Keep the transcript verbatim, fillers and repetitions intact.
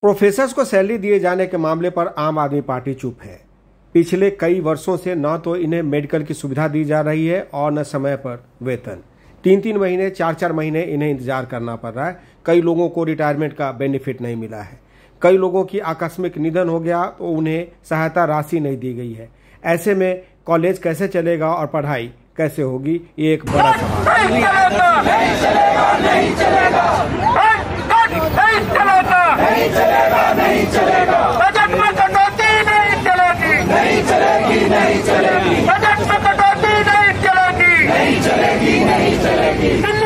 Professors को salary दिए जाने के मामले पर आम आदमी पार्टी चुप है। पिछले कई वर्षों से न तो इन्हें मेडिकल की सुविधा दी जा रही है और न समय पर वेतन। तीन तीन महीने चार चार महीने इन्हें इंतजार करना पड़ रहा है। कई लोगों को रिटायरमेंट का बेनिफिट नहीं मिला है। कई लोगों की आकस्मिक निधन हो गया तो उन्हें सहायता राशि नहीं दी गई है। ऐसे में कॉलेज कैसे चलेगा और पढ़ाई कैसे होगी, ये एक बड़ा सवाल है। नहीं चलेगा, नहीं चलेगा, नहीं चलेगा, नहीं चलेगा, नहीं चलेगा, बजट में कटौती नहीं चलेगी, नहीं चलेगी, नहीं चलेगी, बजट में कटौती नहीं चलेगी, नहीं चलेगी, नहीं चलेगी।